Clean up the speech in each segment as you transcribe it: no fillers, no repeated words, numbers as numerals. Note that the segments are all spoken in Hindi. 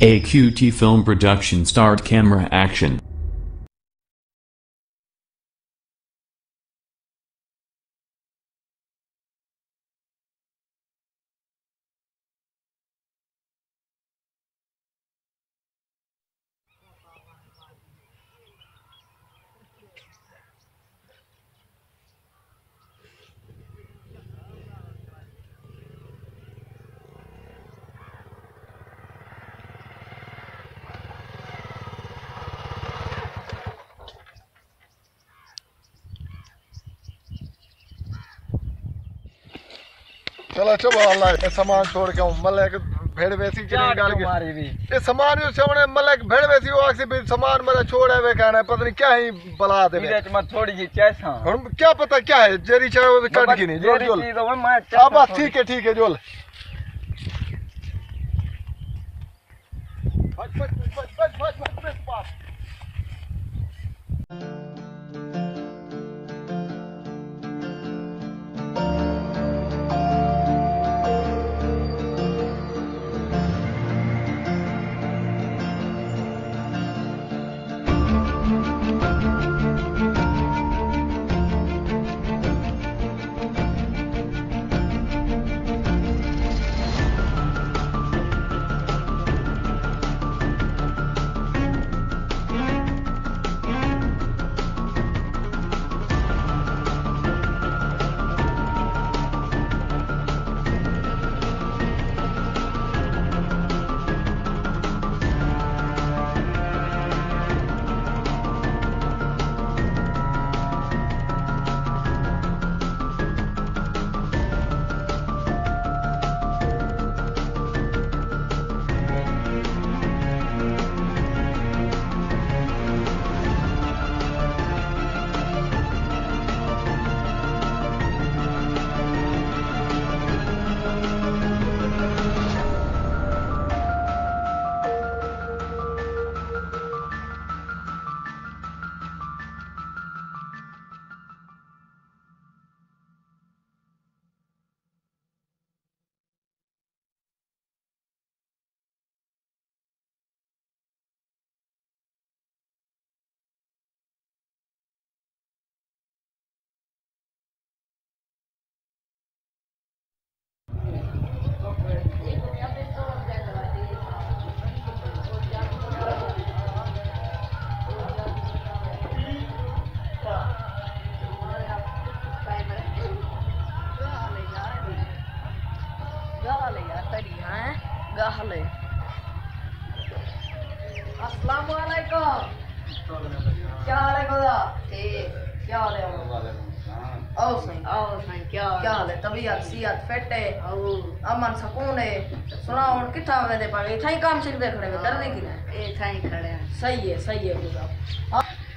AQT Film Production. Start camera action. चलो चलो अल्लाह ये सामान छोड़ के मलक भेड़ वैसी चली डाल के ये सामान जो सामने मलक भेड़ वैसी वो आखिर भी सामान मेरा छोड़ है वे कहना है पता नहीं क्या ही बला दे मैं थोड़ी जी कैसा हम क्या पता क्या है जेरी चाहे वो काट की नहीं जोल जोल अब बस ठीक है जोल बस अस्सलामुअलैकुम। क्या हाल है खुदा? ठीक। क्या हाल है? आओ सही क्या हाल है? तबीयत सेहत फिट है? अमन सुकून है? सुनाओ हुन किथा वेंदे पावे? इथाई काम सिखदे खड़े वे डरने की ना? इथाई खड़े हैं। सही है खुदा।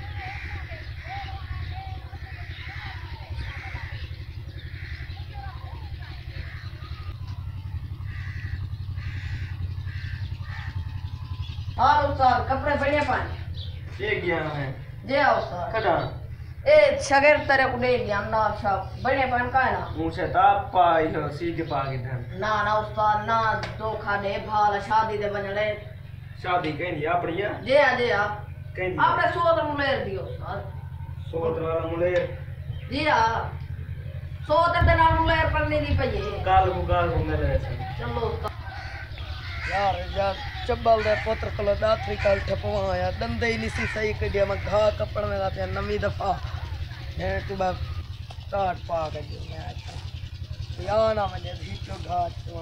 हाँ उस्ताद कपड़े बढ़िया पाए ये गया है जे आओ उस्ताद खड़ा ए शगर तेरे को दे दिया ना सब बढ़िया पान का है ना मुझे ताप पाई हो सीधे पागे धन ना उस्ताद ना धोखा दे भाल शादी दे बनले शादी कहनी अपनी है जे आ कहनी आपने सोत मुलेर दियो उस्ताद सोत वाला मुलेर जी आ सोत दे नाल मुलेर पड़नी दी पई काल को मिले चलो उस्ताद यार चब्बल दे पुत्र को दातरी काल ठपवा आया दंदे ही नहीं सही कडिया मैं घा कपड़ में जाते नवी दफा है तू बा काट पा के जो मैं या ना मने भीटो घाट तो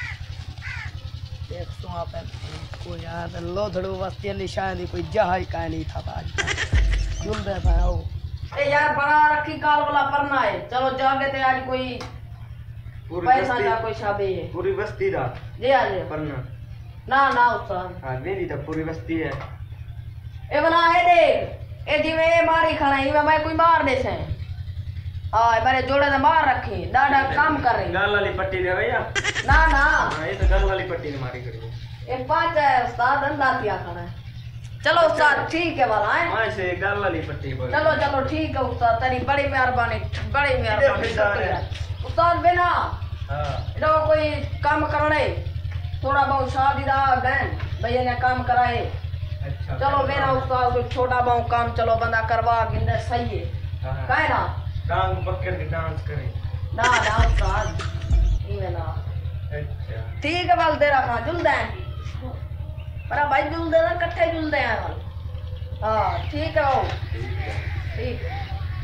देख सो आप को यार लोधड़ो वस्ती निशान कोई जहाज का नहीं था आज जुल दे भाई ए यार बना रखी काल वाला पढ़ना है चलो जागे ते आज कोई पैसा का कोई शादी है पूरी बस्ती दा जी आ जे पन्ना ना उस्ताद हां मेरी तो पूरी बस्ती है ए बना है देख ए जिवे मारी खाना ही मैं कोई मार दे से हां मेरे जोड़े ने मार रखी दादा काम कर रही गाल वाली पट्टी दे भैया ना हां ये तो गाल वाली पट्टी ने मारी करी ए पांच है उस्ताद अंदातिया खाना चलो उस्ताद ठीक है वाला है हां से गाल वाली पट्टी बोल चलो ठीक है उस्ताद तेरी बड़ी मेहरबानी शुक्रिया उस्ताद बिना हां कोई काम करने थोड़ा बहुत शादी दा गैन भैया ने काम कराए। अच्छा चलो मेरा उसका छोटा बहुत काम चलो बंदा करवा गिंदे सही है कहे ना टांग पकड़ के डांस करें। ना डांस आज इवे ना अच्छा ठीक है बल दे रखा जुलदे हैं पर भाई जुलदे ना इकट्ठे जुलदे हैं बल। हाँ ठीक है ओ ठीक है।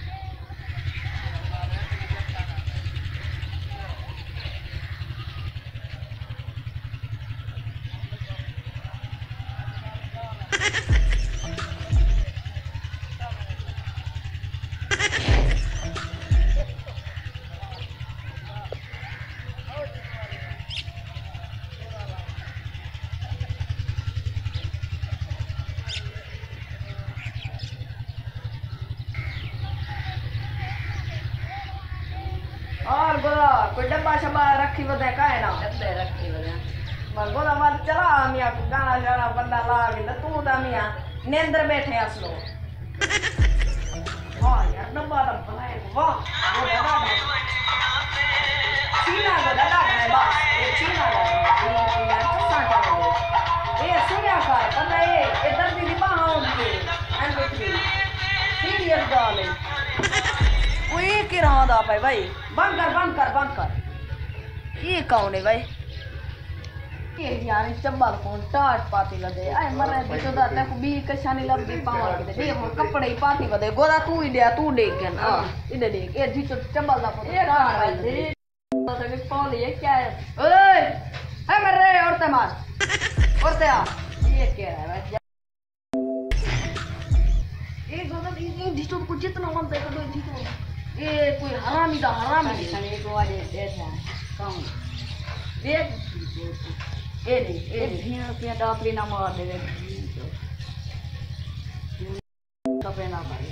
और बोला कोई डब्बा शब्बा रखी बता का है ना डब्बे रखी बता मर बोला मत चला मियां गाना गाना बंदा ला के तू दा मियां नेंद्र बैठे असलो। वाह यार डब्बा तो बनाए वाह वो दादा चीना को दादा है बस ये चीना का ये तो सांचा दे ये सुनिया का पता है ये दर्द दी बाहां होगी MP3 सीरियस गाने कोई की रहा था भाई बंद कर ये कौन है भाई ये यार चब्बल फोन टाट पाती लदे आए मरे बिचो दा ते को बी कशानी लबदी पावा के दे हम कपड़े ही पाती बदे गोदा तू ही दे तू देख के ना इधर देख ये बिचो चब्बल दा फोन ये टाट भाई दे तो के कौन ये क्या है ओए है मरे और ते मार और ते आ ये क्या है भाई ये गोदा ये बिचो को जितना मन ते को बिचो ये कोई हरामी दा हरामी सने को वाले बैठा कौन देख ए भीड़ पे डापरी ना मार दे कपड़े ना भाई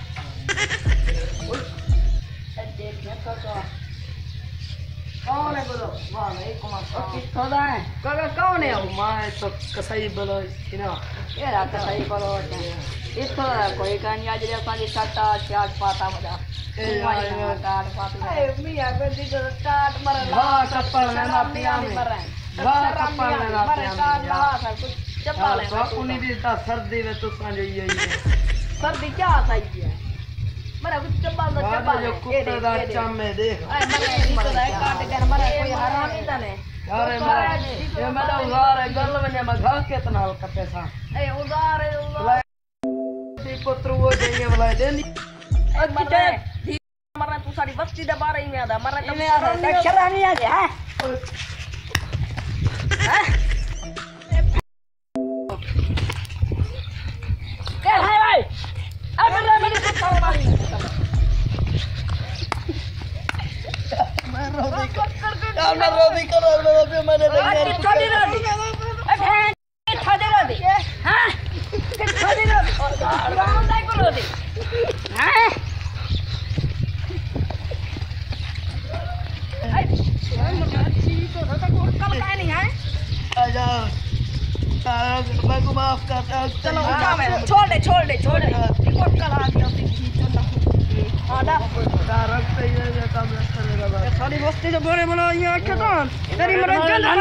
देख ना काका कौन है बोलो वाह भाई कुमार कितना है काका कौन है मैं तो कसाई बोलो ना ये रात कसाई बोलो इसको कोई कान आज रे पानी सट्टा चाट पाता मजा टाट पाता ए मियां को दी तो टाट मर ला कपड़ ना पिया मर वाह कपड़ ना पिया कुछ चप्पल है तो उन्हीं दी ता सर्दी में तो सांजो ये सर्दी क्या सही है मरा कुछ चप्पल जो कुत्ते दा चामे देख ए मरे तो काट कर मरा कोई हरामी ता ने अरे मरा ये मेरा उधार है गल में मैं घा कितना का पैसा ए उधार है पुत्र वो देंगे वाला देनी मरे मरे तू सारी बस्ती दे बारे में आदा मरे तो में आदा शरानी आ गया हैं क्या है भाई अब मेरे कुत्ता मारी मैं रोदी करो मैंने छोड़ी रोदी छोड़ी रोदी हां छोड़ी रोदी और गांव दाई को रोदी हैं मैं को माफ कर चलो छोड़ दे कोट करा दिया हां दा रख पे ये काम करेगा सारी बस्ती जो बोले बोलो ये क्या तेरी मरे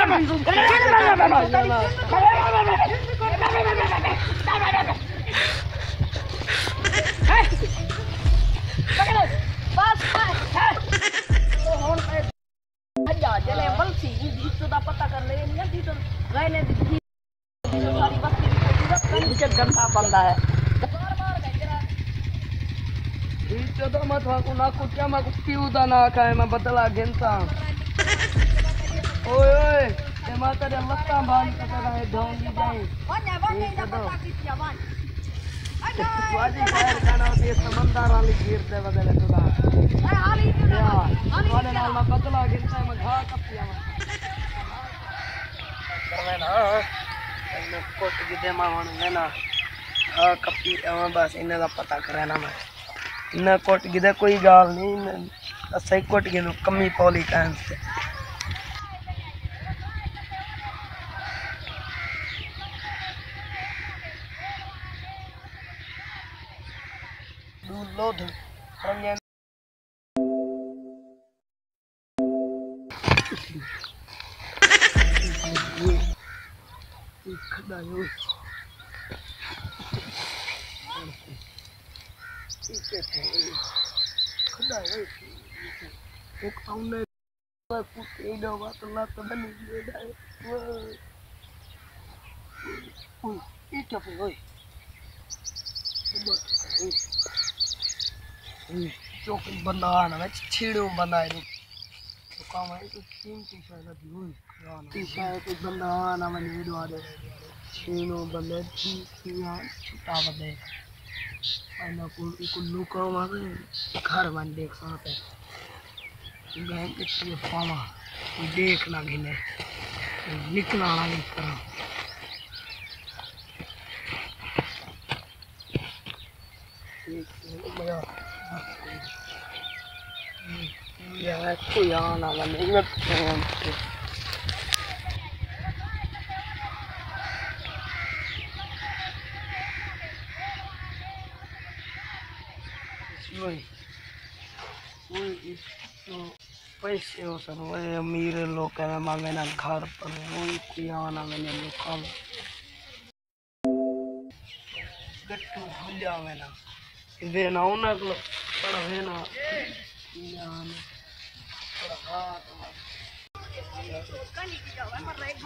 पता कर ले सारी बस्ती गंदा बंदा है चौदह मत को ना कुछ क्या मैं क्यों ना खाए मैं बदला गिनता ओए ओए ये माता रे लत्ता बांध के रहे ढोंगी जाए वाजी खैर खाना ये समंदर वाली गिर दे वगैरह तुला वाले नाल मैं बदला गिनता मैं घा कपिया करवे ना मैं कोट गिदे मा होने ना घा कपी बस इने दा पता करे ना मैं न कोट गिदे कोई गाल नहीं सही कोट गिदो कमी पौली कान से लोध खुदा यो खुदा यो एक आउने कुत्ते दो बात लात बनी गई है वो ये क्या पे ओए चौक बंदा आना मैं छेड़ो बंदा है तो काम है तो तीन टी-शर्ट दी हुई टी-शर्ट एक बंदा आना मैं वीडियो आ दे छेड़ो बंदे की यार छुटा बंदे मैंने को लुका मारे घर बन देख सकते गए कितने पावा देखना घिने निकला ना निकला यार कोई आना वाला नहीं पैसे हो सर वो अमीर लोग हैं मांगे ना घर पर वही कोई आना मैंने लोग गट्टू भूल जावे ना वे ना उन्हें को पर वे ना यान पर हाथ कनी की जावे मर रे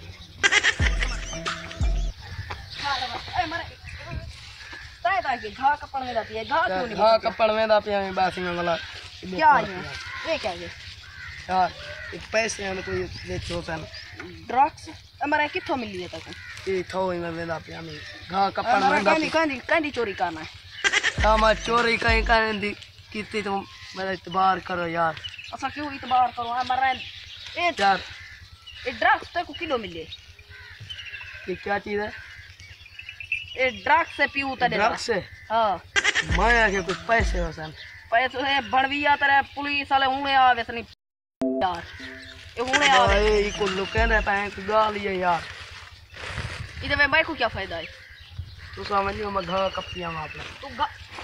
घा दो घा कपड़ में जाती है घा कपड़ में जाती है बासी में वाला क्या है ये क्या है यार एक पैसे हैं कोई बेचो तन ड्रग्स हमारे किथों मिली है तक ये थो ही में वेदा पे हमें घा कपड़ में कांदी चोरी करना है हां मैं चोरी कहीं करने दी कितनी तुम मेरा इतबार करो यार अच्छा क्यों इतबार करो हमारा ये यार ये ड्रग्स तक को किलो मिले ये क्या चीज है ये ड्रग्स से पीऊ तले ड्रग्स से हां मैं आके कुछ पैसे हो सन पैसे है बड़विया तरह पुलिस वाले हुने आवे सनी यार ये हुने आवे ये को लुके ना पाए को गाल ये यार इधर में भाई को क्या फायदा है तू समझ लियो मैं घर कपिया में आपने तू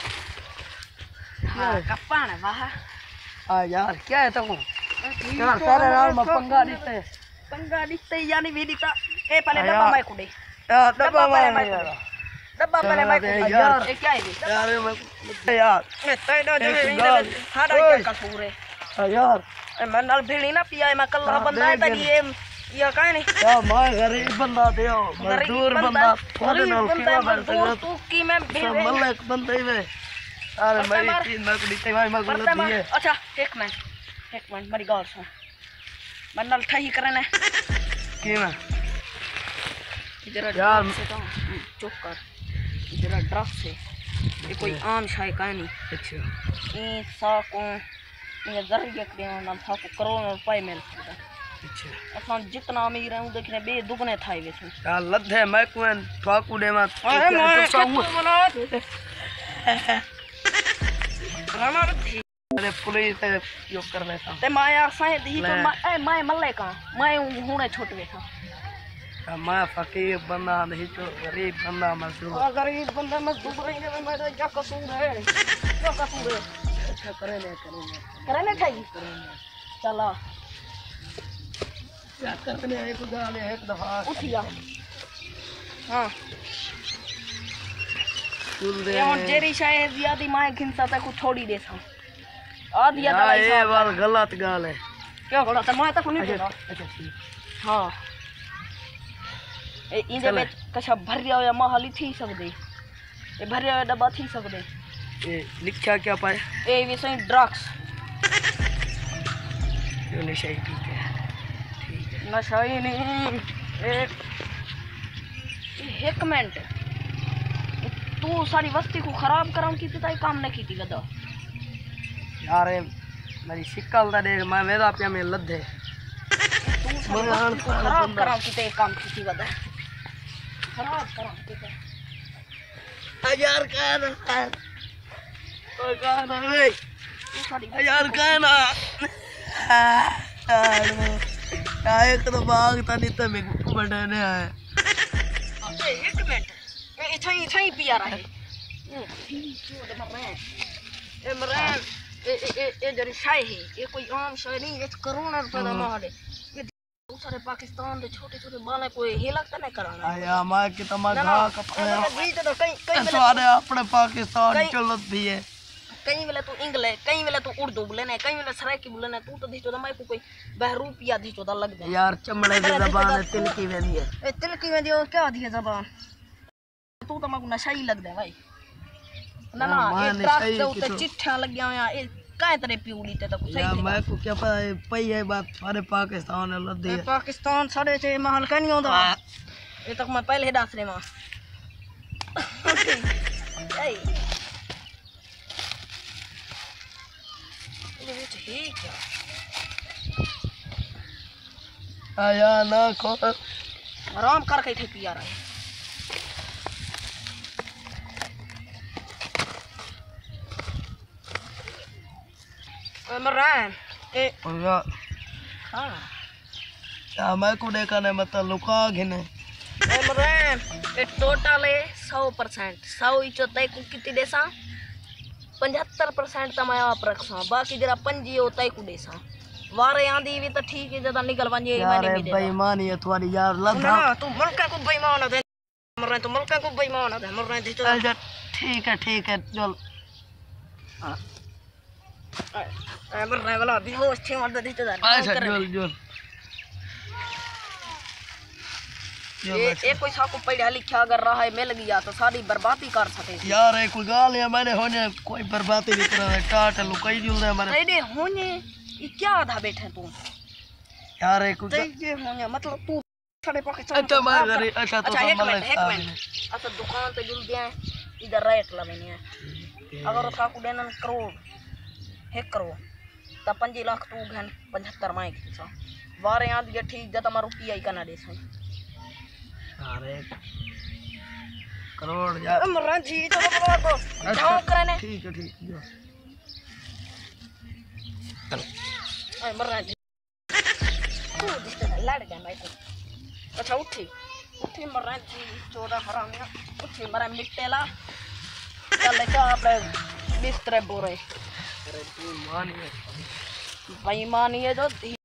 हां कप्पा ना वाह हां यार क्या है तुम यार सारे नाल में पंगा दिते यानी वेदिता ए पहले डब्बा मैं कुडे डब्बा मैं डब्बा पहले मैं को यार ये क्या है यार मैं यार ते दो जो हां क्या कसूर है यार मैं नाल भेड़ी ना पिया मैं कल बंदा है तक ये का नहीं यार मैं गरीब बंदा दे मजदूर बंदा थोड़े नाल के मजदूर तू की मैं मलक बंदे में अरे मेरी चीज मैं को दिते भाई मैं गलत नहीं है अच्छा एक मिनट मेरी गौर सुन मैं नाल ठही करे ना की मैं इधर यार चुप कर इधर ड्रग्स है ये कोई आम शाय का नहीं अच्छा ये सा को ये जरिए के नाम था को करोड़ों रुपए मिल सकता अच्छा अपन जितना अमीर है देखने बे दुगने थाई वे यार लद्दे मैं को ठाकू दे में अरे पुलिस यो कर ले था ते माया साए दी तो मैं मल्ले का मैं हुने छोटवे था मैं फकीर बंदा नहीं तो गरीब बंदा मजदूर गरीब बंदा मजदूर रहेंगे मेरा क्या कसूर है अच्छा करे ले ठाई चला क्या करने एक गाले एक दफा उठ जा हां ये और जेरी शायद यादी मां घिनसा तक को छोड़ी दे था आधी दवाई ये बात गलत गाल है क्या गलत है मैं तक नहीं देना अच्छा ठीक हां ए इंदे में कशा भरिया या महली थी सकदे ए भरिया डब्बा थी सकदे ए लिखा क्या पाए ए वे सही ड्रग्स ये नशा ही ठीक है नशा ही नहीं एक मिनट तू सारी वस्ती को खराब कराऊं की पिता काम नहीं की गदा यार मेरी शिकल दा देख मैं वेदा पे में लद्दे तू सारी को खराब कराऊं की ते काम की गदा खराब कराऊं की यार कहना ओ कहना रे तू सारी यार कहना यार एक तो भागता नहीं तो मैं बढ़ने आए एक मिनट इतना ही पिया रहा है इमरान ये जरी शाय है ये कोई आम शाय नहीं ये करोड़ों रुपए का माल है ये सारे पाकिस्तान दे छोटे छोटे बाले कोई हिलक त नहीं कराना आया मैं कि तमा घा कपड़े बीच तो कई सारे अपने पाकिस्तान चलत भी है कई वेले तू इंग्लिश कई वेले तू उर्दू बोलेने कई वेले सराइकी बोलेने तू तो दी चोदा मैं कोई बहरूपिया दी चोदा लग दे यार चमड़े की जबान है तिलकी वेंदी है ए तिलकी वेंदी और क्या दी है जबान तू तो मको नशा ही लग दे भाई ना ना ये ट्रक दे उते चिट्ठा लग गया ए काहे तेरे पिउली ते तो सही यार मैं को क्या पता है पई है बात सारे पाकिस्तान है लद्दी है पाकिस्तान साढ़े छे महल का नहीं होता ये तक मैं पहले डास रे मां ए ये ठीक है आया ना को आराम करके थे पिया रहा है मरान ए यार हां या मैं को देखा नहीं मतलब लुका घिने मरान ए टोटल है 100% 100 इचो तय को कितनी देसा 75% तमाया आप रखसा बाकी जरा पंजी होता है को देसा वारे आंदी भी तो ठीक है ज्यादा निकल वंजे यार बेईमानी है तुम्हारी यार लद्दा ना तू मुल्का को बेईमान है मरान तो मुल्का को बेईमान है मरान दी तो अच्छा ठीक है चल मरने वाला बेहोश थे मर दी तो अच्छा चल ये कोई साको पढ़ा लिखा अगर रहा है मिल गया तो सारी बर्बादी कर सके यार एक कोई गाल है मैंने होने कोई बर्बादी नहीं कर रहा टाट लुकाई जुल रहा है हमारे अरे होने ये क्या आधा बैठे तू यार एक ये होने मतलब तू साढ़े पाकिस्तान अच्छा मैं करे अच्छा तो एक समझ मिनट अच्छा दुकान पे जुल गया इधर रेट लवेने अगर उसका को देना करोड़ 1 करोड़ तो 5 लाख तू घन 75 माई की वारे आंद ये ठीक जता मा रुपया ही कना दे सही अरे करोड़ यार मरन जी तो बोला को जाओ करने ठीक है चल ए मरन जी तू दिसते लड़ गया भाई को अच्छा उठी मरन जी चोरा हराम है उठी मरा मिटेला चल का अपने बिस्तर बोरे अरे तू बेईमानी है जो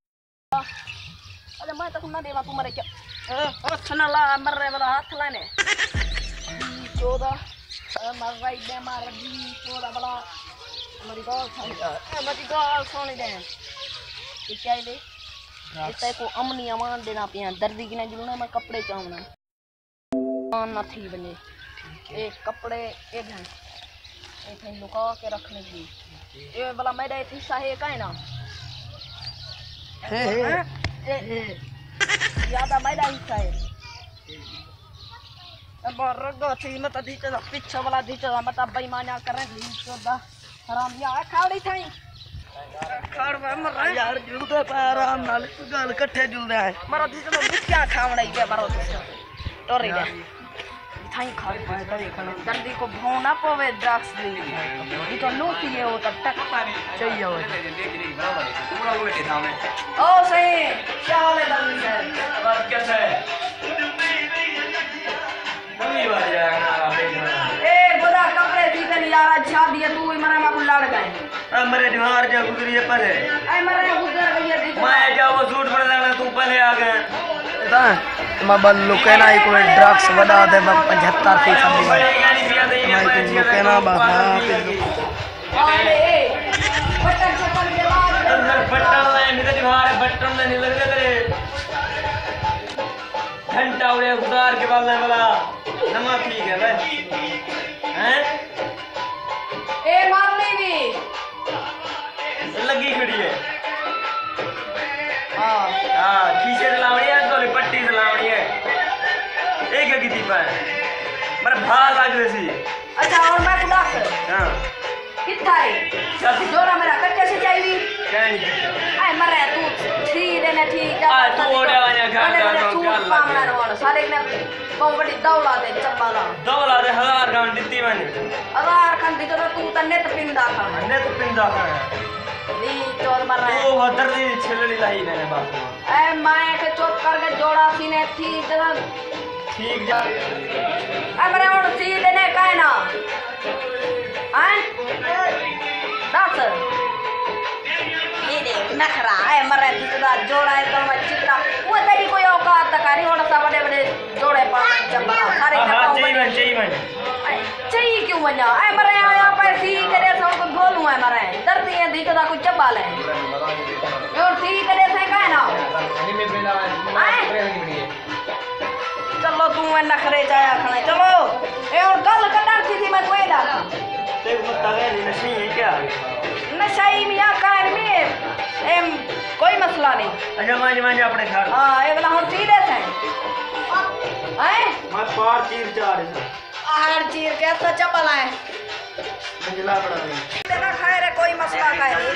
अरे मैं तो ना देवा तू मरे क्या अच्छा ला मर रहे वाला हाथ लाने 14 मर रही दे मार दी 14 वाला मेरी गाल सुन दे ये क्या है इतने को अमनी अमान देना पिया दर्दी की ना जुलना मैं कपड़े चाहना ना थी बने एक कपड़े एक घंटे एक लुका के रखने की ये वाला मेरा हिस्सा है का है ना ज्यादा मेरा हिस्सा है अब रगो थी मत दीचा पीछे वाला दीचा मत बेईमानियां कर रहे चोदा हराम या खाड़ी थाई खाड़ में मर यार जुलदे पे आराम नाल गाल इकट्ठे जुलदे है मारो दीचा तो बिस्किया खावड़ा ही मारो टोरी दे थाई खाड़ पाए तभी खाना जल्दी को भौ ना पवे ड्रग्स दी ये तो नो पिए हो तब तक चाहिए हो ओ सही क्या हाल है दल्ली सर बस कैसे मम्मी वाली ए बोला कपड़े सीते नहीं यार शादी है तू ही मरे मा को लड़ गए मेरे दीवार जा गुजरी है पहले ए मरे गुजर गई है मैं जाओ वो सूट पहन लेना तू पहले आ गए मैं बल लुकेना ही कोई ड्रग्स बना दे मैं 75% मैं कोई लुकेना बना पे अरे बटन चप्पल के बाद अंदर बटन ले मेरे दीवार बटन नहीं लग रहे तेरे घंटा उड़े गुजार के बाद वाला नमा ठीक है भाई हैं ए मार ले भी लगी खड़ी है हां खींचे चलावनी है तो पट्टी चलावनी है एक की थी पर मेरा भाल लग रही थी अच्छा और मैं उदास हां कितना है जोरा मेरा कच्चे से चाहिए क्या नहीं आई मरे तू ठीक है ना ठीक है तू ओड़े वाला घर का सूट पामना वाला सारे ने बहुत बड़ी दौला दे चप्पला दौला दे 1000 गांड दी मैंने 1000 खंड दी तो तू तन्ने तो पिंदा खा ने तो पिंदा है दी चोर मर रहा है ओ दर्दी छिलड़ी लाई मैंने बात ए माए के चोट करके जोड़ा सीने ठीक जगह ठीक जा ए मरे और सी देने काहे ना हैं दस ये दे नखरा है मरे तुदा जोड़ा है तो मैं चित्रा वो तेरी कोई औकात तकारी होना सा बड़े बड़े जोड़े पा चबा सारे चपाऊ चाहिए क्यों बना ऐ मरे आया पर सी करे सो को बोलूं है मरे दर्दी है दी कदा कुछ चबा ले और सी करे से का ना चलो तू मैं नखरे जाया खणे चलो ए और गल कटर थी मैं कोई दा देख मत तवे नशी है क्या नशाई मियां कार में एम कोई मसला नहीं अच्छा मांझ अपने घर हां ये वाला हम सीधे से हैं मैं पार चीर चार है हर चीज कैसा चपल है मंजला बड़ा नहीं तेरा खाए रे कोई मसला खाए रे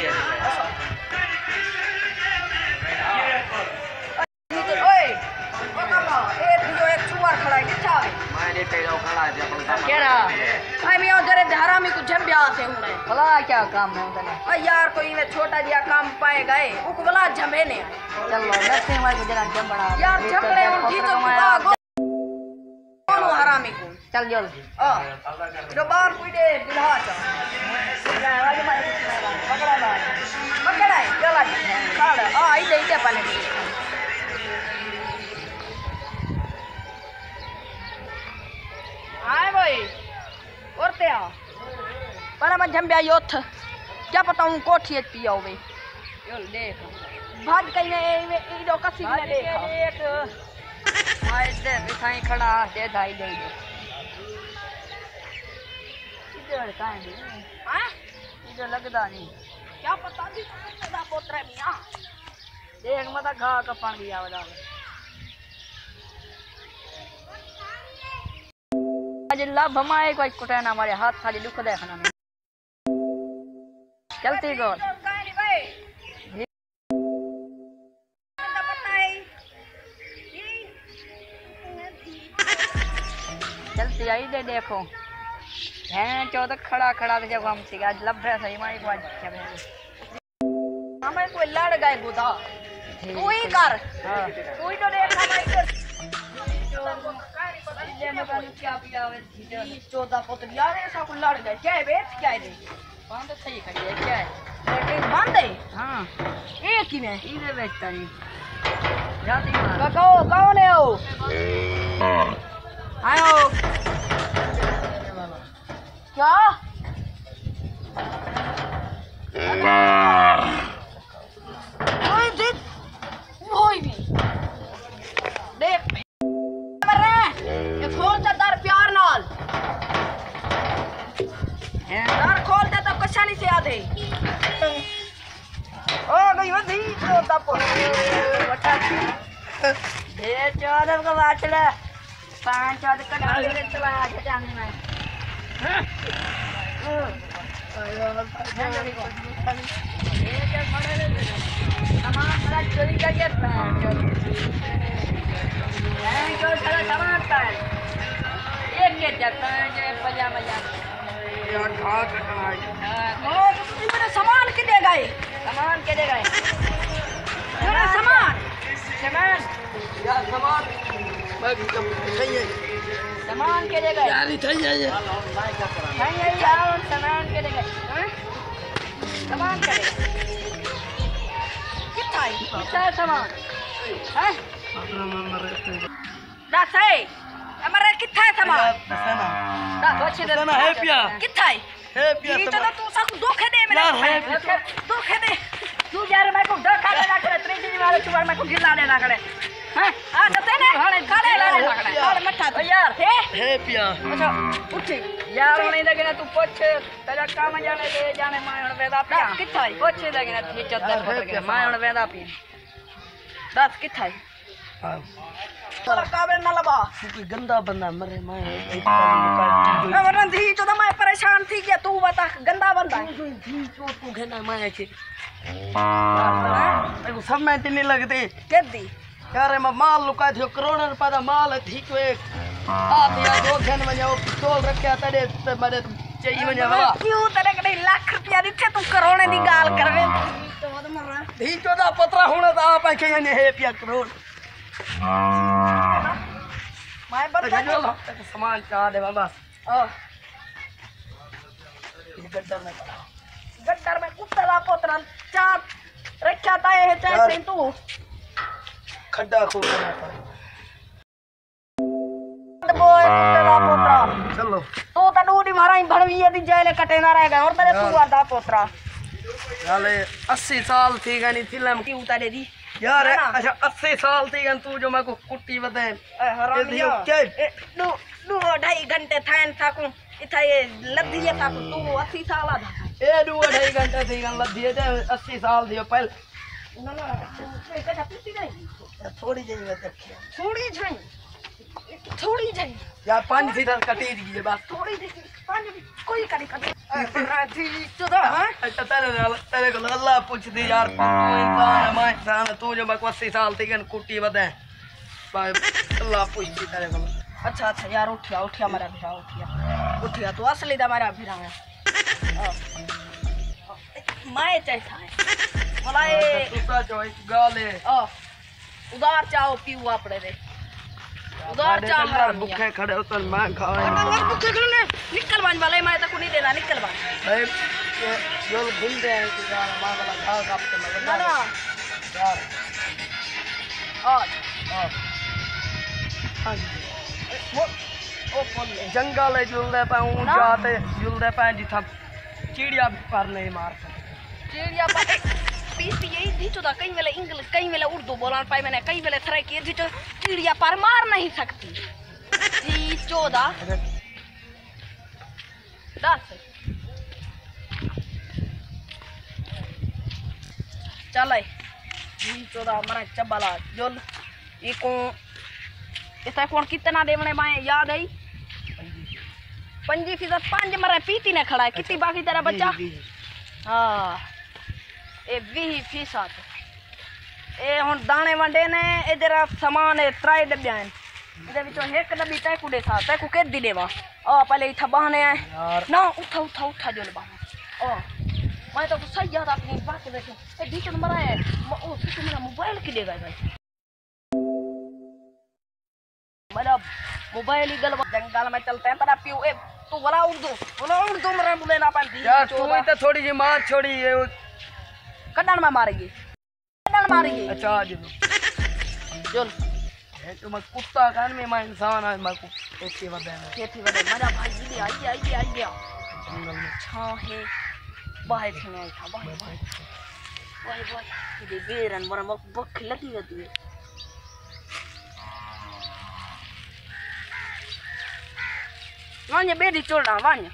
ओए ओ काका ए जो एक चुआर खड़ा है किथा मैं ले तेरा खड़ा है अपन केड़ा आई मियां जरे हरामी को झंबिया से हुने भला क्या काम है उनका ओ यार कोई में छोटा जिया काम पाए गए उक भला झंबे ने चलो नसे मार को जरा जम बना यार झंबे उन जी तो कौन हरामी को चल जल जो बार कोई दे बिल्हा चा पकड़ा है चला खाड़ आई दे पाले आए भाई औरते आ पर मैं झंबिया योथ क्या पता हूं कोठी पिया हो भाई यो देख भाग कहीं ने इधो कसी ने देख माय दे बिठाई खड़ा दे दाई दे इधर का है हां इधर लगदा नहीं क्या पता भी दा पोतरा मियां देख मत घा कपन गया वदा आज लब हमारे कोई कुटाना हमारे हाथ खाली दुख देखना में चलती गोल कहानी भाई चलती आई दे देखो हैं चौदह खड़ा खड़ा तो जब हम सी आज लब है सही मारी को आज क्या हमें कोई लड़ गए गुदा तू ही कर हां तू ही तो देख हमारी क्या पिया वे 14 पुत्र यार ऐसा को लड़ गए क्या है बेच क्या है बांध सही खड़ी है क्या है लेकिन बंद है हां एक ही में इधर बेचता नहीं जाती मार कौन है वो आयो क्या ओए देख ओए भी देख मर रहा है ये खोल दे दर प्यार नाल दर खोल दे तो कशानी से आधे ओ गई वो दी तो तप बटा ये चौदह का बाचड़ा 5 चौदह का डाल के चला आ जाने में सामान चोरी कर गया एक के जाता है पजामा मेरा सामान के दे गए सामान के दे गए मेरा सामान सामान यार सामान मैं भी कम नहीं है सामान के दे गए यार नहीं है ये नहीं है यार सामान के दे गए सामान के दे गए कितना सामान है दस है हमारा कितना है सामान दस अच्छे दे ना है पिया कितना है पिया ये तो तू सब धोखे दे मेरे धोखे दे तू यार मैं को धोखा देना करे त्रिजी वाले चुबार मैं को गिला देना करे हैं आ दते ने काले लाने लगड़े और मठा तो यार है पिया अच्छा उठ यार नहीं लगना तू पूछ तेरा काम जाने दे जाने मैं हुन वेदा पिया किथा है पूछ लगना थी चद्दर पड़ गया मैं हुन वेदा पिया दस किथा है साला काबे न लबा कोई गंदा बंदा मरे मैं मैं वरना धी तो मैं परेशान थी क्या तू बता गंदा बंदा है तू घेना मैं है देखो सब में नहीं लगते के दी यार मैं माल लुका थियो करोड़ रुपया दा माल थी को एक आप यार दो घन में जाओ पिस्तौल रखया तड़े मरे चाहिए में जावा क्यों तेरे कने लाख रुपया दिथे तू करोड़े दी गाल करवे तो मत मरना धी चोदा पत्रा होना ता आप के ने है पिया करोड़ मैं बता जो सामान चाह दे बस गड्ढर में कुत्ता पोतरा चार रखा था ये चाहे तू खड्डा खूब बनाता बोए तेरा पोतरा चलो तू तो डूडी मारा ही भड़वी दी जेल कटे ना रहेगा और तेरे तू आदा पोतरा याले 80 साल थी गनी फिल्म की उतारे दी यार अच्छा 80 साल थी गन तू जो मैं को कुट्टी बदे हरामिया क्या दो 2.5 घंटे थान थाकू इथा ये लद्दी थाकू तू 80 साल आ ए 2.5 घंटे थी गन लद्दी दे 80 साल दियो पहले ना ना तू कटा पीती नहीं थोड़ी जई में देखिए थोड़ी जाई यार 5 सीटर कटी दी बस थोड़ी दी पानी कोई करी थी तो दा हां तेरे को अल्लाह पूछ दी यार तू इंसान है मैं इंसान तू जो मैं 80 साल थी गन कुट्टी बदे अल्लाह पूछ दी तेरे को अच्छा अच्छा यार उठिया मेरा भिरा उठिया तू असली दा मेरा भिरा है मैं कैसा है बोला ये तू जो एक गाले उधार चाहो पीऊ आपड़े दे उधार चाह यार भूखे खड़े उतर मैं खाए भूखे खड़े निकल बांध वाले मैं तो को नहीं देना निकल बांध भाई ये जो घूमते हैं कि यार मां वाला खा काटते मगर ना ना यार ओ कौन ले जंगल है जुलदे पाऊं जाते जुलदे पाए जिथा चिड़िया भी पर नहीं मार सकते चिड़िया पर पीती यही थी तो कई वेले इंग्लिश कई वेले उर्दू बोलना पाई मैंने कई वेले थरे की थी तो चिड़िया पर मार नहीं सकती थी 14 10 चले थी 14 मरा चबला जोल इको इसे कौन कितना देवने माए याद आई 5% 5 मरे पीती ने खड़ा है कितनी बाकी तेरा बच्चा हाँ ए 20% ए हुन दाने वंडे ने इधर सामान है 3 डब्बियां हैं इधर विचों एक डब्बी तय कुडे था तय को के दी देवा आ पहले इथा बहाने है ना उठा जो बहाना मैं तो सही याद अपनी बात देखे ए बीच में मरा है ओ तू मेरा मोबाइल की देगा भाई मेरा मोबाइल ही गलवा जंगल में चलते हैं तेरा पियो ए तू बोला उर्दू मेरा बोले ना पाती यार तू तो थोड़ी जी मार छोड़ी कड्डन में मारेगी अच्छा आज चल तो मैं कुत्ता कान में मैं इंसान है मैं को खेती बदे मजा भाई आई गया जंगल में छा है बाहर से नहीं था बाहर ये बेरन बड़ा बख लगी है वान्य बेटी चोड़ रहा वान्य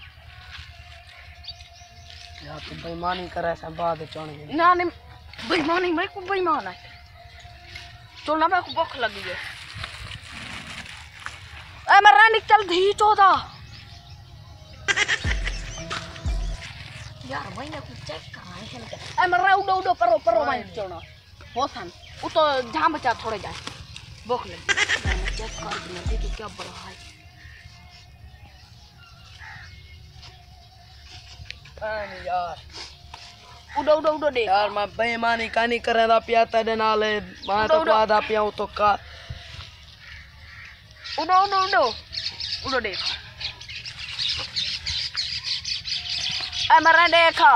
यार तो बेईमानी करे से बाद चढ़ गई ना नहीं बेईमानी मैं को बेईमान है चोड़ना मैं को बख लगी है ए मैं रानी चल धी 14 यार मैंने कुछ चेक करा है ए मैं रा उडो परो मैं चोड़ना होसन वो तो जहां बचा थोड़े जाए बख लगी मैं चेक कर दूं देखो क्या बड़ा है यार उडो दे यार मैं बेईमानी कानी करे दा पिया तेरे नाल मैं तो आधा पिया तो का उडो देख ए मरा देखा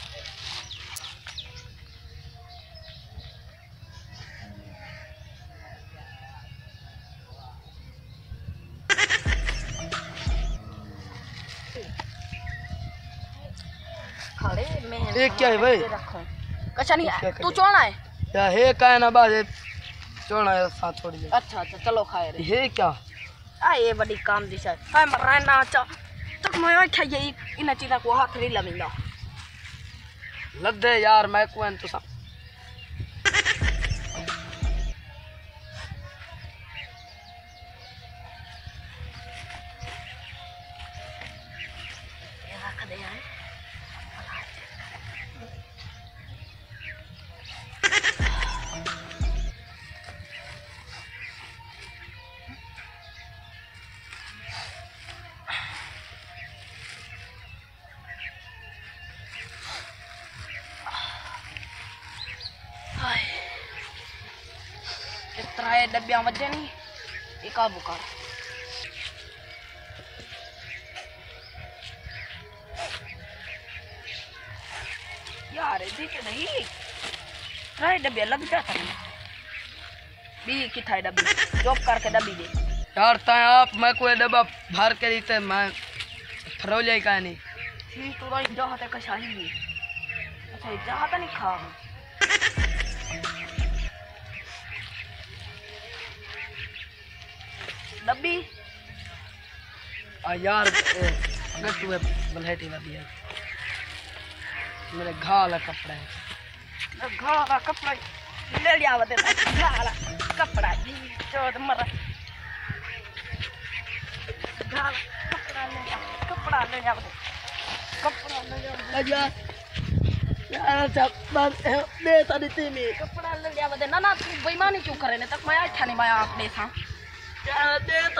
खड़े में ये क्या है भाई कच्चा नहीं तू चोना है या हे का ना बाजे चोना है साथ छोड़ दे अच्छा चलो खाए रे हे क्या आ ये बड़ी काम दिशा है मरा ना चा तक मैं क्या ये इन चीज़ को हाथ नहीं लमिंदा लद्दे यार मैं को तो सा रख दे यार इतना डब्बियां वजे नहीं एक काबू कर यार दिख नहीं ट्राई डब्बी अलग क्या करना बी किथा डब्बी चुप करके डब्बी दे यार ता आप मैं कोई डब्बा भर के दीते मैं फरोले का नहीं सी तू तो जहाँ तक कशाही नहीं अच्छा जहाँ तक नहीं खा डब्बी यार गट्टू है बलहेटी वाली है मेरे घाला कपड़ा है घाला कपड़ा ले लिया बते घाला कपड़ा चोद मर घाला कपड़ा ले लिया बते कपड़ा ले लिया यार यार सब बस दे तारी तीमी कपड़ा ले लिया बते ना तू बेईमानी क्यों करे ने तक मैं अच्छा नहीं माया अपने था यार दे तो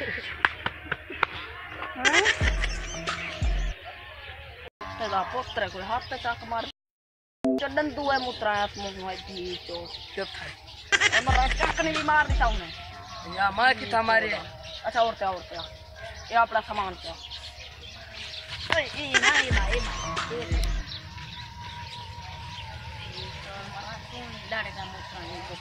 तेरा पुत्र कोई हाथ पे चाक मार चडन तू है मुत्रा आत्मा में दी तो चुप है हमारा चाक नहीं मार देता हूं या मां की था मारे अच्छा और ये अपना सामान क्या ए ना लड़का मुत्रा नहीं तो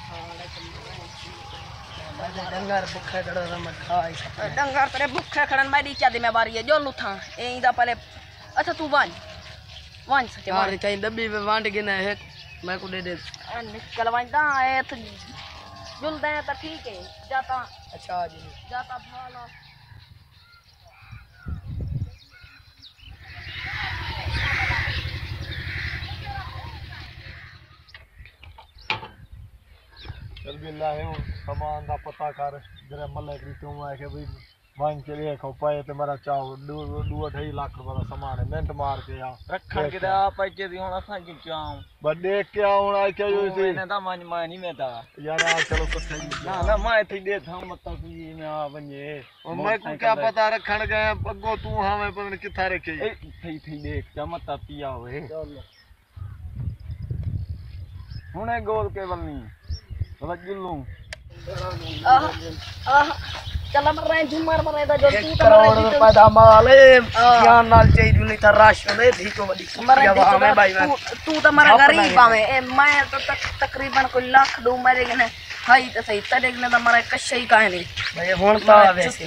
डंगर भूखे डर मत खाई डंगर तेरे भूखे खड़न मैं नीचा दे मैं बारी है जो लुथा एई दा पहले अच्छा तू वन सके यार कहीं डब्बी पे वांट गिना है मैं को दे निकल वंदा ए तो जुलदे तो ठीक है जाता अच्छा जी जाता भाला चल भी लाए हो सामान का पता कर जरा मल्ले की तू है कि भाई वन चलिए खो पाए तो मेरा चाहो 2.5 लाख रुपए का सामान है मिनट मार के यार रखण के आप पैसे दी होना सा कि चाहूं बस देख के आउण आई क्या यो सी ने ता मन नहीं में ता यार आ चलो कुछ ना मैं थी दे था मत सी में आ बने मैं को क्या पता रखण गए अगो तू हमें पता नहीं किथा रखी थी देख जमत पिया होए हुने गोल के बलनी बस जुल्लू चला मर रहे झुमर मर रहे जो तू करोड़ रुपए दा माल है ध्यान नाल चाहिए नहीं था राशन दे धी को बड़ी तू तो मरा गरीब आवे मैं तो तकरीबन कोई लाख दू मेरे ने हाई तो सही तड़े ने तो मरा कशे ही काहे नहीं भाई हुन तो वैसे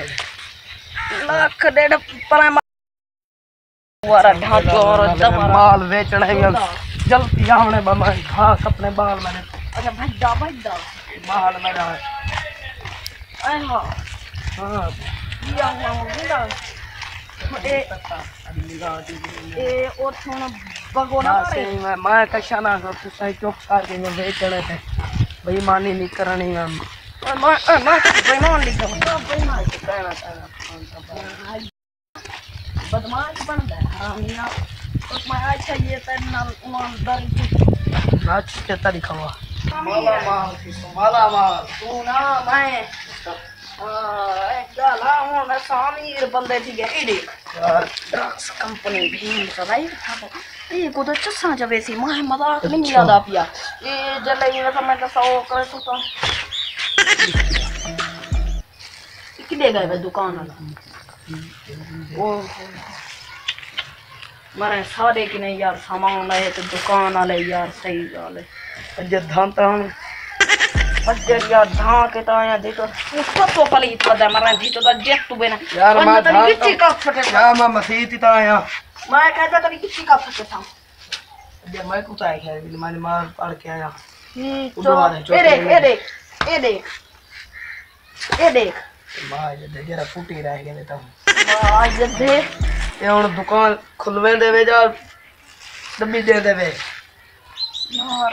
लाख डेढ़ पर वारा ढांचो और माल बेचना है जल्दी हमने बमा घास अपने बाल में अच्छा भड्डा बाल में हां हां ये हुआ ए और थोड़ा भगोना से मैं कशा ना तो सही चुप करके मैं बेचने थे बेईमानी नहीं करनी है मैं बेईमान लिखा बेईमान कहना बदमाश बन गया हरामिया और मैं अच्छा ये तेरे ईमानदारी नाच के तरीका हुआ माला माल तू ना मैं गला हूं मैं सामीर बंदे ठीक है इडी ड्रग्स कंपनी भीम सदाई था ये को तो चसा जबे सी मैं मजाक नहीं याद पिया ये जले ये तो मैं तो 100 कर तो किदे गए वे दुकान वाला ओ मरे सारे की नहीं यार सामान आए तो दुकान वाले यार सही गाल है जे धांता हम अजर यार धां के तो आया देखो उसको तो पली पदा मरे दी तो जेट तू बेना यार मैं तो किसी का फटे क्या मैं मसीत ही आया मैं कहता कभी किसी का फटे था जे मैं कुछ आया है मैंने मार पड़ के आया ये देख मां ये जरा फूटी रह गए तो आज देख ये हुन दुकान खुलवे देवे जा डब्बी दे देवे यार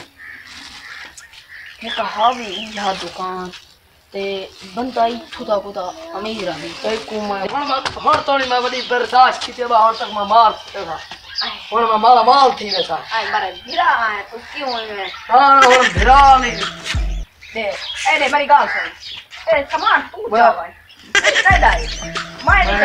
ये कहा भी यह दुकान ते बंदा इथुदा कुदा अमीर आ भी कोई कुमा हर तोड़ी मैं बड़ी बर्दाश्त की तेरा और तक मैं मार देगा और मैं माला माल थी वैसा आई मारे गिरा है तो क्यों है हां और भिरा नहीं दे ए दे मेरी गाल सुन ए सामान तू जा भाई काय दाई मैं नहीं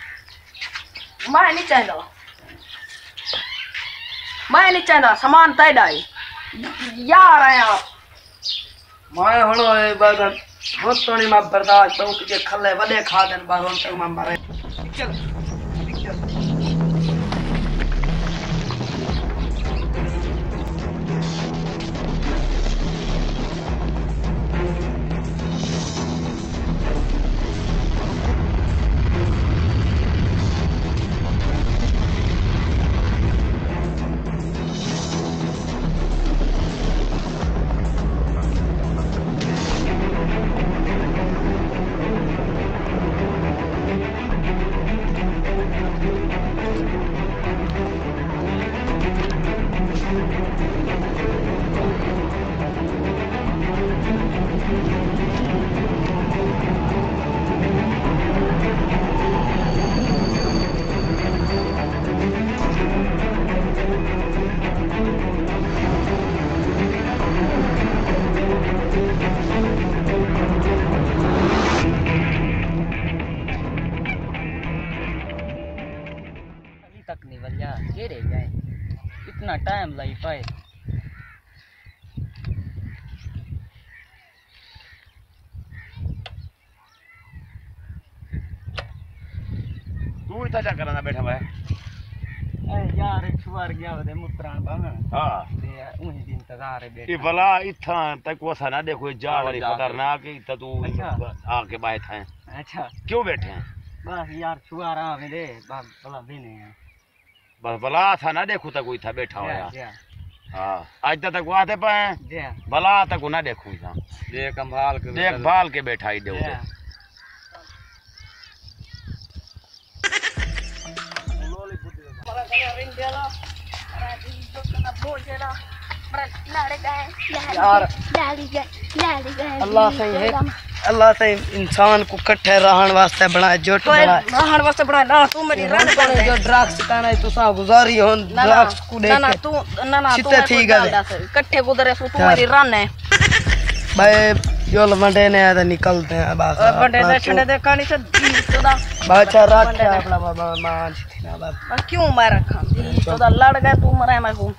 चाहता सामान तय डाई यार है आप मैं हुन बाद हो तोड़ी मैं बर्दाश्त तो के खले वडे खा देन बाहर तक मैं मारे चल पाए तू इतना क्या करना बैठा हुआ है? यार छुआर गया वे मुत्रान बांग हाँ ते उही दिन तक आ रे ये बैठा भला इतना तक वसा ना देखो जा वाली खतरनाक इतना तू अच्छा। आके बैठा है अच्छा क्यों बैठे हैं? बस यार छुआर आ मेरे बाप भला देने हैं बस भला था ना देखो तक कोई था बैठा हुआ जा हाँ आज तक आते पाए जा भला तक ना देखू था देख संभाल के देखभाल के बैठा ही दे जा अल्लाह से है अल्लाह से इंसान को इकट्ठे रहन वास्ते बनाए जुट बनाए रहन वास्ते बनाए ना तू मेरी रन जो ड्रग्स काना तू सा गुजारी हो ड्रग्स को देख ना तू ना तू ठीक है इकट्ठे गुजरे तू मेरी रन है भाई जो मंडे ने आया निकलते हैं बस मंडे ने छड़े दे कहानी से तोदा बाचा रख अपना बाबा मान ना बाबा क्यों मैं रखा तोदा लड़ गए तू मरे मैं को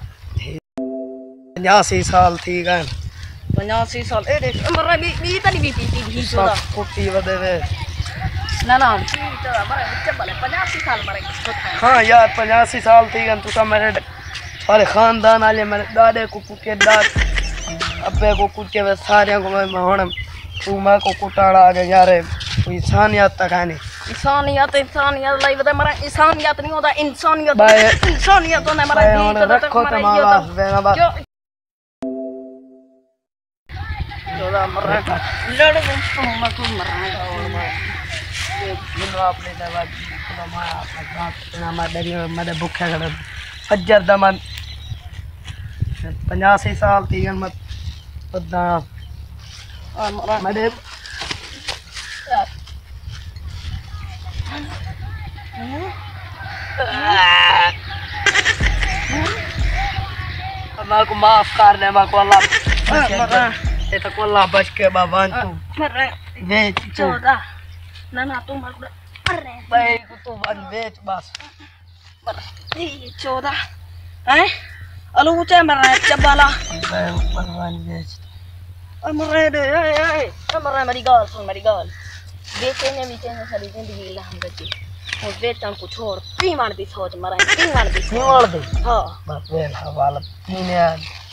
85 साल ठीक है 85 साल ए देख मरे भी तनी भी तोदा कुत्ती वदे वे ना तोदा मरे बच्चे भले 85 साल मरे हां यार 85 साल ठीक है तू सा मेरे सारे खानदान वाले मेरे दादे को कुके दाद अब्बे को कुटे वे सारे को मैं हुन तू मां को कुटाड़ा आ गया यार कोई इंसानियत तक है नहीं इंसानियत लाई बता मरा इंसानियत नहीं होता इंसानियत तो नहीं मरा रखो तुम्हारा वेगा बात जोला मरा लड़ तुम मरा ये बिनो आपने दवा तो मां अपना बात ना मदे भूखे खड़े फज्जर दमन 85 साल थी मत पता मदे मां को माफ कर दे मां को अल्लाह ये तो अल्लाह बच के बाबा तू वे चोदा ना तू मर अरे भाई को तू बन वेच बस ये चोदा हैं अलू ऊंचा मर रहा है चबाला भगवान वेच मर दे मर मेरी गाल सुन मेरी गाल बेचने सारी जिंदगी ला हम बची और बेचन को छोड़ पीमान भी सोच मरा पीमान दे हां बाप रे हवाला पीने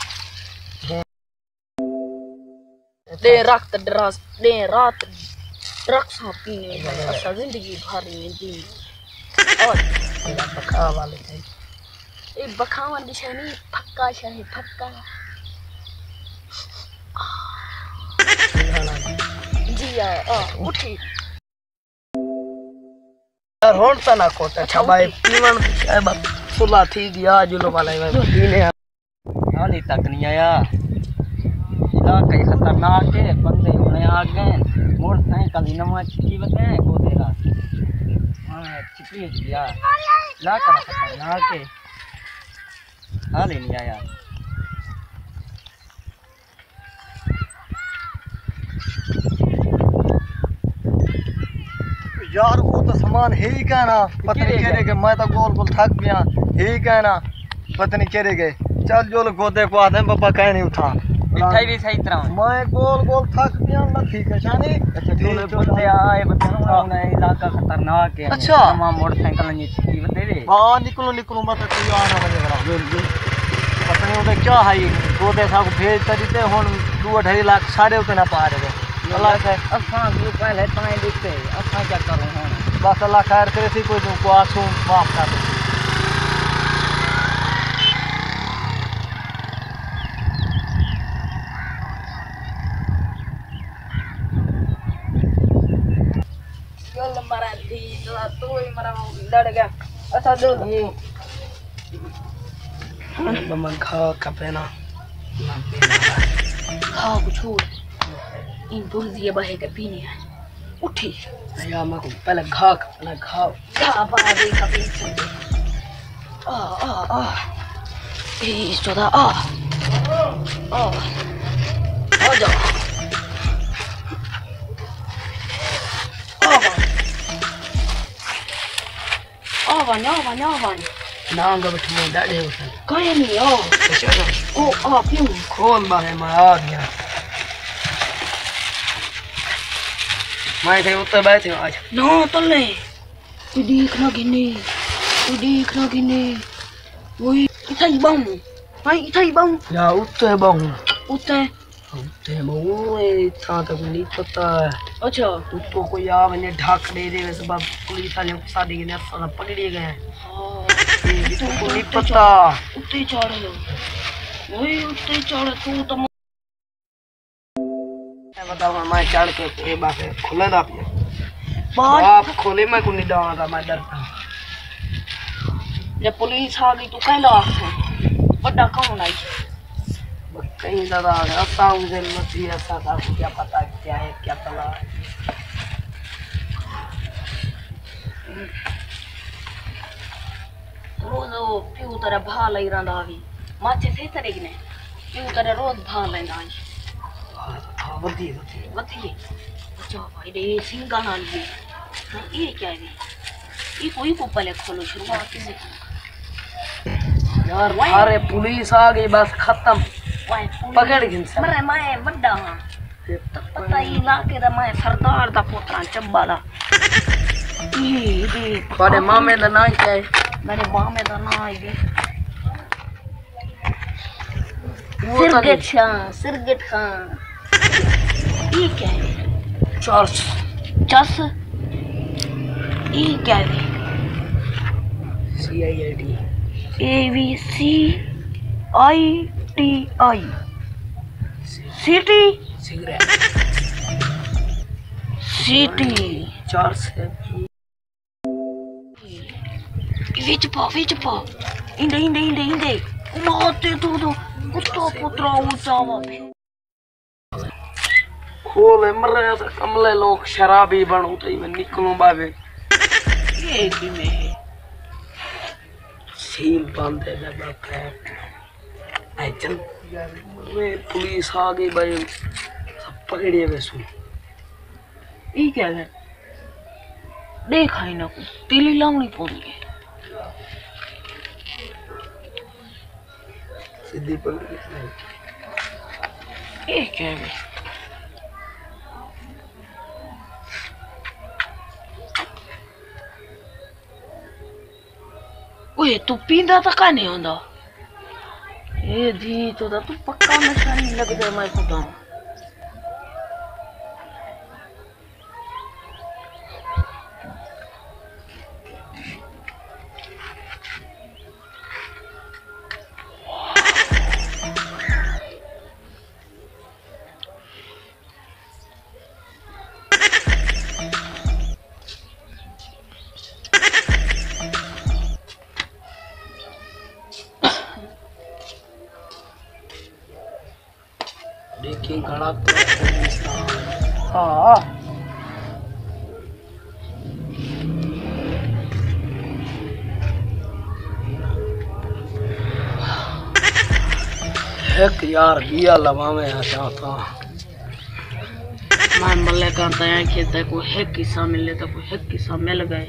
दे रक्त ड्रग्स दे रात ड्रग्स पीने ऐसा जिंदगी भर में दी और बखा वाले थे ए बखावन विषय नहीं फक्का शहे फक्का जी आ उठी यार होन ता ना कोट अच्छा भाई पीवन बस सुला थी दिया जुलो वाले में पीने हाली तक नहीं आया इलाका खतरनाक है बंदे होने आ गए मोटरसाइकिल नवा की बताए को देगा हां चिपली दिया इलाका खतरनाक है हाली नहीं आया यार वो तो सामान है ही कहना पता नहीं केरे के मैं तो गोल गोल थक गया ही कहना पता नहीं केरे के चल जो गोदे को आते पापा कह नहीं उठा मिठाई भी सही तरह मैं गोल गोल थक गया ना ठीक है शानी अच्छा तूने बंदे आए बताऊंगा इलाका खतरनाक है अच्छा तमाम मोटरसाइकिल नहीं छिकी बतेरे हां निकलो मत तू आना बजे पता नहीं उधर क्या है गोदे सा को भेज तरीते हुन 2.5 लाख साढ़े उतना पा रहे अल्लाह से असां भी पहले ताई दिखते असां क्या करूं हुन बस अल्लाह खैर करे थी कोई तुमको आंसू माफ कर दे चल मरा थी तो ही मरा लड़ गया अच्छा दो मम्मा खा कपेना हाँ कुछ छोड़ इन दूर दिए बहे के पीने हैं उठी यार मैं को पहले घा पा दे कपी आ ए चोदा आ जा आवन नांग बैठे डाढ़े उठे कहीं नहीं आओ ओ आप क्यों खोल बाहे मैं आ गया मैं थे उत्ते बैठे आज ना तले तू देखना गिने वही इतना ही बाहूं मैं इतना ही बाहूं या उत्ते बाहूं उते था तक नहीं पता अच्छा उसको कोई आ मैंने ढाक दे दे वैसे बाप पुलिस वाले को शादी के लिए पकड़े गए इसको नहीं पता उते चढ़ लो वही उते चढ़ तू तो मैं बताऊं मैं चढ़ के ये बात खुला था बात आप खोले मैं को नहीं डाला था मैं डरता जब पुलिस आ गई तो कहला बड़ा कौन आई कहीं ज्यादा रास्ता मुझे मछली ऐसा था क्या पता क्या है क्या तला है रोज प्यू तरह भा लई रंदा भी माचे थे तरह ने प्यू तरह रोज भा लेंदा हाँ वधी अच्छा भाई रे सिंगा नाल भी ये क्या है ये कोई को पहले खोलो शुरुआत से यार अरे पुलिस आ गई बस खत्म पकड़ गिन सब मरे मैं बड़ा हां तो पता ही इलाके दा मैं सरदार दा पोतरा चंबा दा ये बड़े मामे दा नाम क्या है मेरे मामे दा नाम है सिरगट खान ये क्या है चर्च चस ये क्या है CID ABCITI city city church है विच पा इंदे माते तो कुत्ता पुत्रा उचावा खोले मरे ऐसा कमले लोग शराबी बनू तो मैं निकलूं बाबे ये की में है सील बांधे लगा पैक आई चल मैं पुलिस आ गई भाई सब पकड़े वैसू ये क्या है देखा ही ना कुछ तिली लावनी पड़ी है सीधी पकड़ के ये क्या है ओए तू पींदा तो का नहीं होंदा ए धी तो तू पक्का नशा नहीं लग जाए मैं खुदा देखिए घड़ा हाँ एक यार दिया लवा में आ जाता मैं मल्ले करता है खेता है कोई है किस्सा मिल लेता कोई है किस्सा मिल गए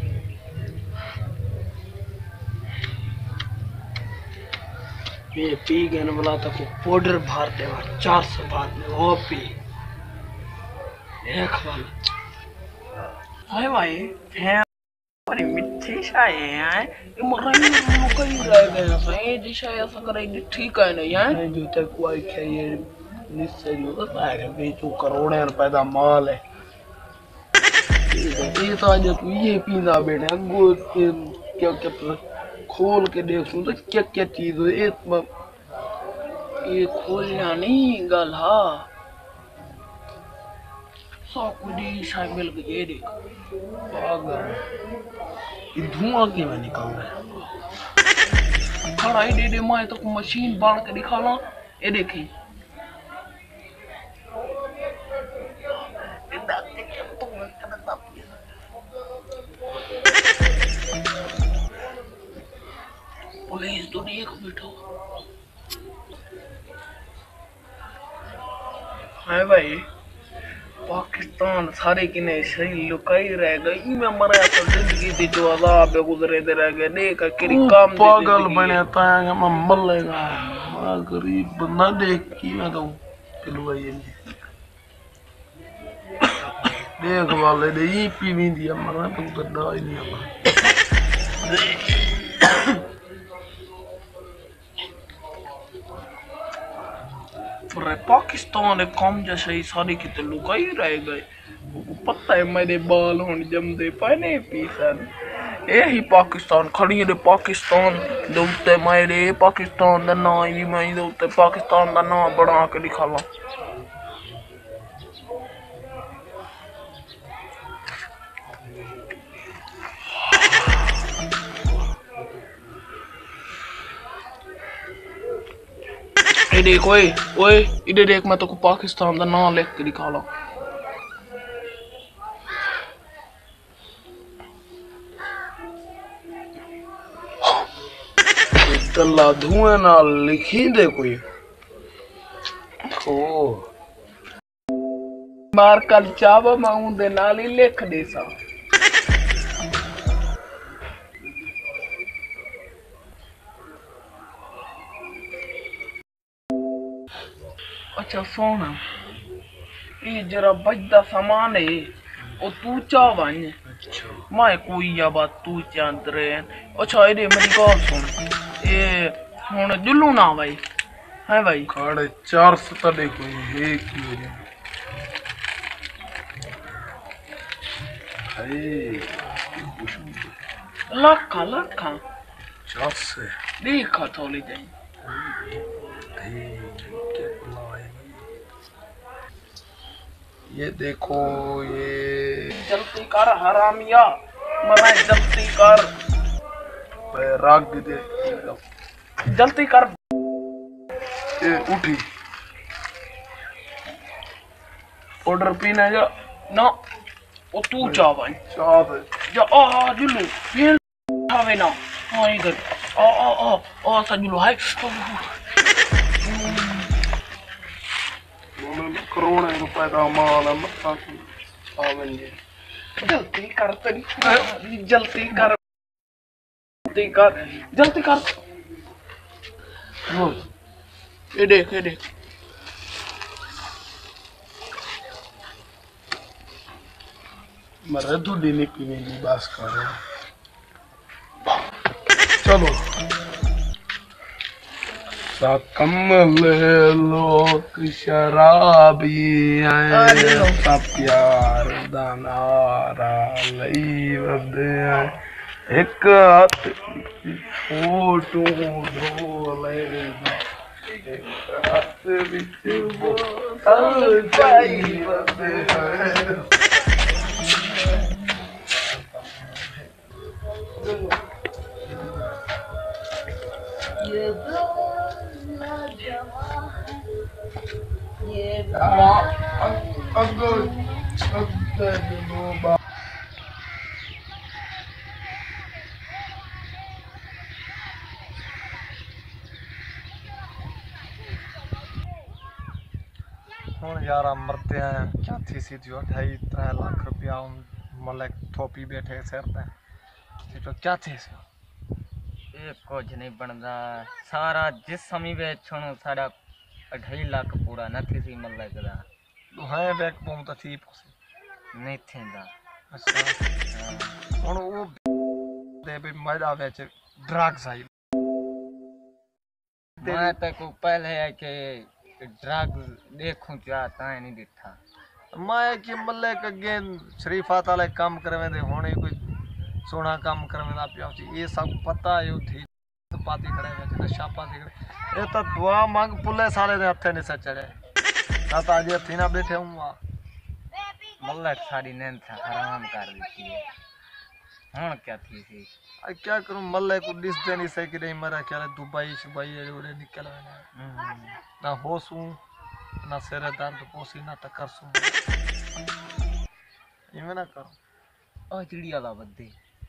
ये पी गए न बोला था को पाउडर भर दे 400 बाद में वो पी एक वाला हाय भाई है बड़ी मिठी शाय है ये मरई कई रह गए सही दिशा ऐसा करे ठीक है नहीं है जो तक कोई खाइए निश्चय जो है भी तो करोड़ों रुपए का माल है ये तो आज तू ये पीना बेटा गो क्या क्या खोल के देखूं तो क्या क्या चीज है ये खोलना नहीं गल हाँ सब कुछ शायद मिल गई ये देख ये धुआं क्यों निकल रहा है खड़ा ही दे मैं तो मशीन बांध के दिखाना ये देखी पुलिस तो देख बैठो है भाई पाकिस्तान पाकिस्तान सारे किने सही लुकाई रह गई मैं मरा तो जिंदगी दी जो अजाब गुजरे दे रह गए देख केरी काम दी पागल बने ताया मैं मलेगा मैं गरीब बंदा देख की मैं तो पिलवाई देख वाले दे ई पीवी दी मरा तो गड्ढा ही नहीं है पाकिस्तान एक कम जैसे ही सारी की तो लुका ही रह गए पता है मेरे बाल होने जमदे पहने पीसन यही पाकिस्तान खड़ी है पाकिस्तान दोते मेरे पाकिस्तान दा नाम ही मैं दोते पाकिस्तान दा नाम बना के दिखावा ये देख ओए ओए इधर देख मैं तो को पाकिस्तान का नाम लिख के दिखा ला गल्ला धुएं ना लिखी दे कोई ओ मार कल चावा माऊं दे नाल ही लिख दे सा अच्छा सोना ये जरा बजदा सामान है ओ तू चावन मैं कोई या बात तू चांद रहे अच्छा ये मेरी गल सुन ये हुन जुल्लू ना भाई है भाई 450 तड़े कोई है की लाखा लाखा 400 देखा थोड़ी जाई ये देखो ये जल्दी कर हरामिया मरा जल्दी कर राग दे जल्दी कर ये उठी ऑर्डर पीना जा ना ओ तू चावा चाव जा आ जुल्लू फिर खावे ना हां इधर आ सजुल्लू हाय करोड़ रुपए का माल है जल्दी कर जल्दी कर जल्दी कर ये देख मरे दूधी नहीं पीने की बात कर रहे चलो कमल लोग शराबी सब प्यार दानारा लई वदे एक हाथ फोटो ढोले एक हाथ विच बोतल चाई वदे ये ਹੁਣ यार मरते हैं क्या थी सी 2.5-3 लाख रुपया मतलब थोपी बैठे सिर ते तो क्या थे कुछ नहीं बनता सारा जिसम ही बेचण सारा 2.5 लाख पूरा नहीं सी मतलब कदा है बैक पौं तो थी नहीं थींदा अच्छा हुन वो दे भी मजा विच ड्रग्स आई मैं तो को पहले है कि ड्रग्स देखूं चाहता है नहीं दिखा मैं कि मतलब अगे शरीफा ताले काम करवे दे होने कोई सोना काम करवे पिया ये सब पता है थी तो पाती खड़े में नशा पाती खड़े ये तो दुआ मांग पुले साले दे हथे नहीं चढ़े तात आज हथी ना बैठे हूं मल्लक सारी नींद था हराम कर दी है हुन क्या थी क्या करूं मल्ले को डिस दे नहीं सके नहीं मरा क्या दुबई शुबई जोड़े निकल ना होसूं ना सिर दर्द पोसी ना टक्कर सू इवे ना करो ओ चिड़ी वाला बद्दे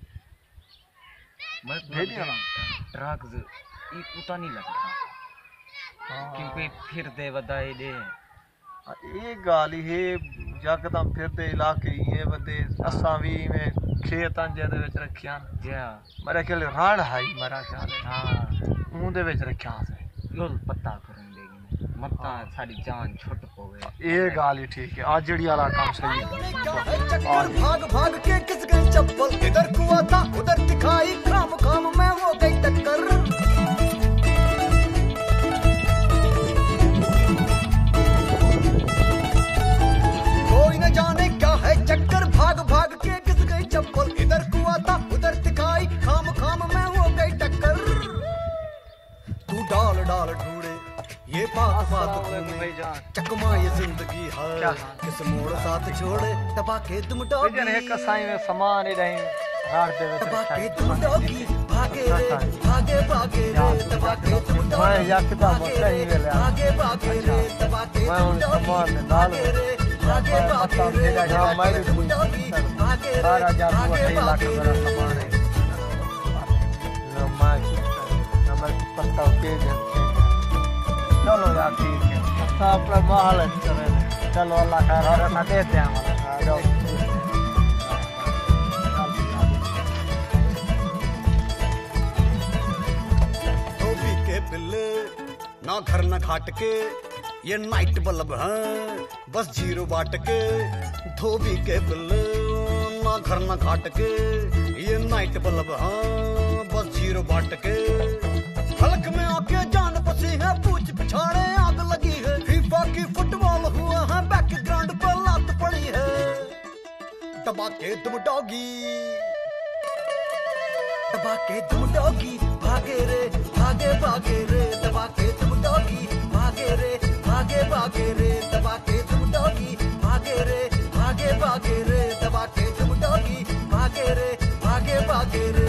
मैं भेड़ी वाला ड्रग्स ई पता नहीं लगता क्योंकि फिर दे बदाई दे ये गाली है यकदम फिरते इलाके ये बंदे असां भी में खेतां जेदे विच रखिया जी मेरा ख्याल राण है मेरा ख्याल है हाँ उंदे विच रखिया से यो पता करूं देगी मत्ता सारी जान छुट पवे ये गाल ही ठीक है आज जड़ी वाला काम सही है भाग भाग के किस गई चप्पल इधर कुआ था उधर दिखाई खाम खाम में हो गई टक्कर कोई न जाने क्या है चक्कर भाग भाग के किस गई चप्पल इधर कुआ था उधर दिखाई खाम खाम में हो गई टक्कर तू डाल डाल ढूंढे ये बात बात घूमे चकमा ये जिंदगी है किस मोड़ साथ छोड़े दबा के तुम डॉगी जन एक कसाई में सामान ही रही रात दे दबा के तुम डॉगी भागे रे भागे भागे रे दबा के तुम मैं डॉगी यकदम सही वेले भागे भागे रे दबा के मैं उन तुम सामान में डॉगी डाल भागे भागे रे हाँ मैं भी तुम डॉगी भागे रे सारा जादू भागे 2.5 लाख भागे मेरा सामान है नमक पत्ता के चलो यार ठीक है अच्छा अपना माहौल अच्छा है चलो अल्लाह खैर और ना देते हैं हमारा धोबी के बिल्ले ना घर न घाट के ये नाइट बल्ब हैं बस जीरो बाट के धोबी के बिल्ले ना घर न घाट के ये नाइट बल्ब हैं बस जीरो बाट के हलक में आके जान बसी है पूछ पिछाड़े आग लगी है फीफा की फुटबॉल हुआ है बैकग्राउंड पर लात पड़ी है दबा के तुम डॉगी दबा के तुम डॉगी भागे रे भागे भागे रे दबा के तुम डॉगी भागे रे भागे भागे रे दबा के तुम डॉगी भागे रे भागे भागे रे दबा के तुम डॉगी भागे रे भागे भागे रे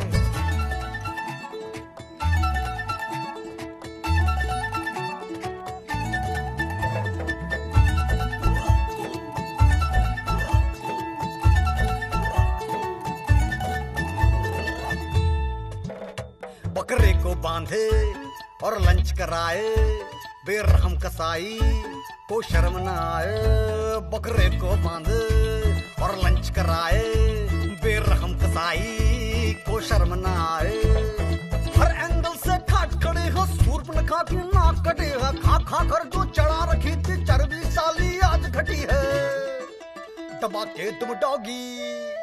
बकरे को बांधे और लंच कराए बेरहम कसाई को शर्म न आए बकरे को बांधे और लंच कराए बेरहम कसाई को शर्म न आए हर एंगल से काट खड़े हो सूर्पनखा की नाक कटे है खा खा कर जो चढ़ा रखी थी चर्बी साली आज घटी है दबा के तुम डॉगी